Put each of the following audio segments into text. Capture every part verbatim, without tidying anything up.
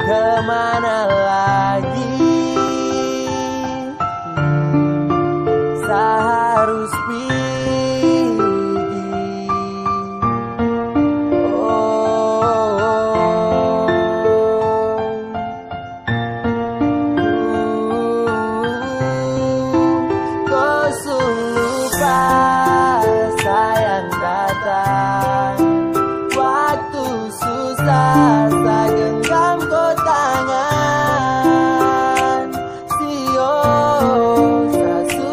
kemana lagi seharus pergi. Oh, kau sungguh lupa sayang datang waktu susah, tak genggam kau tangan. Sio sasu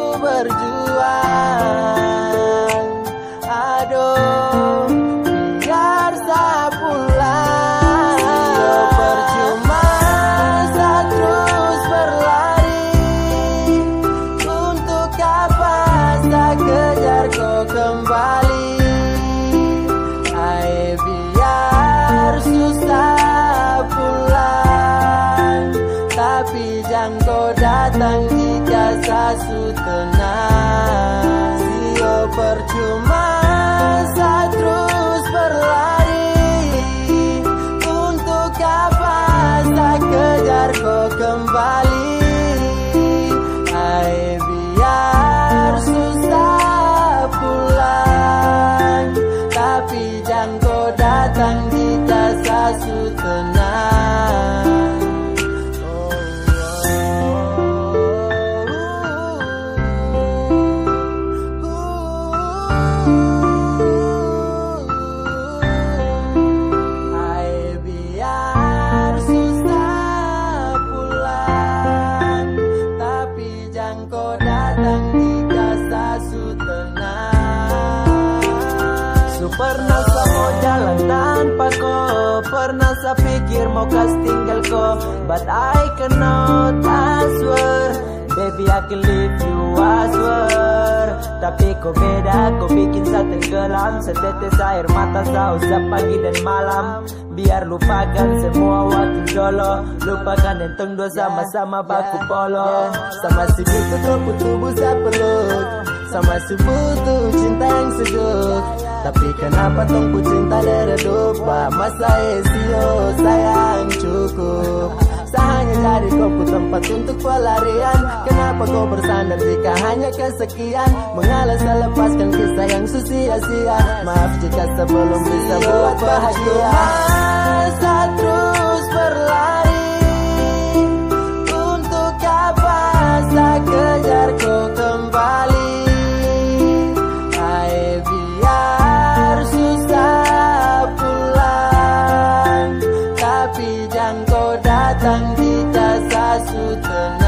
berjuang, aduh biar saya pulang. Sio percuma saya terus berlari, untuk apa saya kejar kau kembali. Ay, biar susah pulang, tapi jangan kau datang jika saya su tenang. Sio percuma saya terus berlari, untuk apa saya kejar kau kembali. Ay, biar susah pulang, tapi jangan kau datang jika saya su tenang. Ay, biar susah pulang, tapi jangan kau datang jika saya su tenang. Su pernah saya mau jalan tanpa kau, pernah saya pikir mau kas tinggal kau, but I cannot, I swear, baby I can leave you, I swear. Tapi kau beda, kau bikin saya tenggelam, setetes air mata saya usap pagi dan malam. Biar lupakan semua waktu dolo, lupakan enteng dua sama-sama baku polo. Sama si butuh kau tubuh saya peluk, sama si butuh cinta yang sejuk. Tapi kenapa tongku cinta deredup, masa esio sayang cukup. Saya hanya cari kau tempat untuk pelarian. Kenapa kau bersandar jika hanya kesekian? Mengalah saya lepaskan kisah yang sia-sia. Maaf jika sebelum bisa buat bahagia. Saya terus berlari, untuk apa saya kejar kau kembali. Ay, biar susah pulang, tapi jangan kau datang jika saya su tenang.